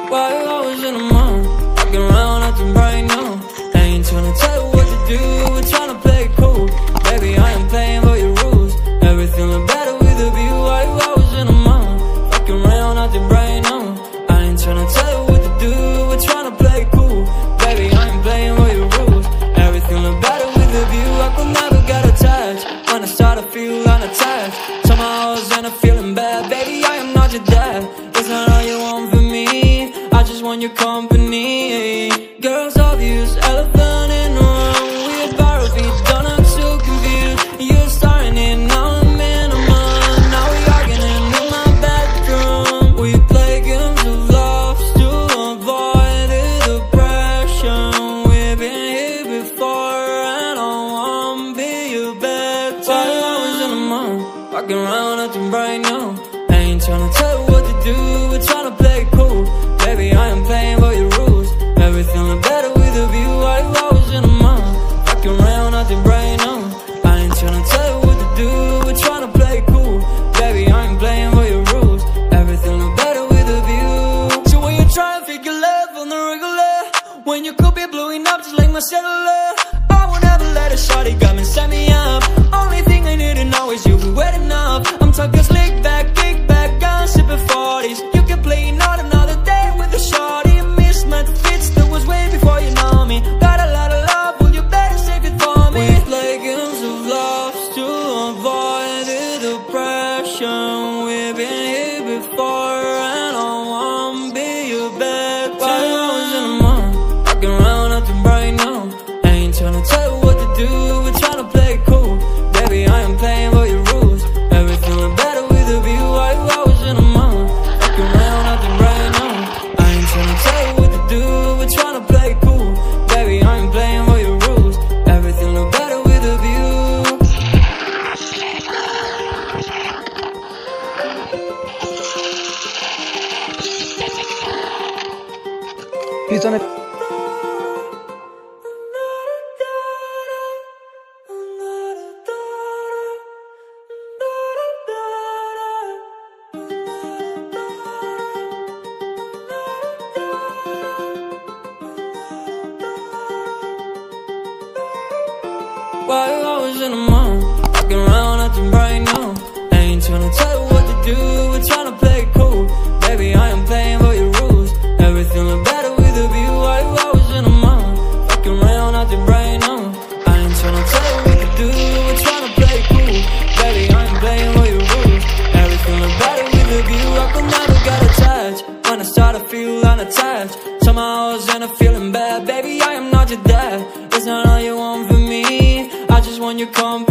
Why you always in the mood? Walking around acting right now. I ain't tryna tell you what to do, we're tryna play it cool. Baby, I am playing by your rules. Everything look better with a view. Why you always in the mood? Walking around acting right now. I ain't tryna tell you what to do, we're tryna play it cool. Baby, I am playing by your rules. Everything look better with a view. I could never get attached. When I start to feel unattached, somehow I was in a feeling bad. Baby, I am not your dad. It's not all you want from me, I just want your company. Girls obvious, elephant in the room. We about to be done, I'm so confused. You're starting it, now I'm in a month. Now we arguing in my bedroom. We play games of love to avoid the depression. We've been here before and I won't be your bed. Why you always in the mood? Walking around acting right now. I ain't tryna tell you what to do, we're tryna play it cool. Baby, I am playing by your rules. Everything look better with a view. Why you always in the mood? Walking around acting right now. I ain't tryna tell you what to do, we're tryna play it cool. Baby, I am playing by your rules. Everything look better with a view. So when you try to figure love on the regular, when you could be blowing up just like my cellular, I would never let a shorty come and set me up. Only thing I need to know is you be wet enough. I'm talking slick back, kick back, I'm sipping 40s. You can play not another day with a shorty. Mismatch fits, that was way before you know me. Got a lot of love, well you better save it for me. We play games of love to avoid the depression. We've been here before and I won't be your bed. Why you always in the mood? Walking around acting right now. I ain't tryna tell you what to do, we're tryna play it cool. Baby, I am playing by your rules. Everything look better with a view. Why you always in the mood? Walking around acting right now. I ain't tryna tell you what to do, we're tryna play it cool. Baby, I am playing by your rules. Everything look better with a view. He's on it. Why you always in the mood? Walking around acting right now. I ain't tryna tell you what to do, we're tryna play it cool. Baby, I am playing by your rules. Everything look better with a view. Why you always in the mood? Walking around acting right now. I ain't tryna tell you what to do, we're tryna play it cool. Baby, I am playing by your rules. Everything look better with a view. I could never get attached. When I start to feel unattached, somehow I was in a feeling bad. Baby, I am not your dad. It's not all you want from me, I just want your company.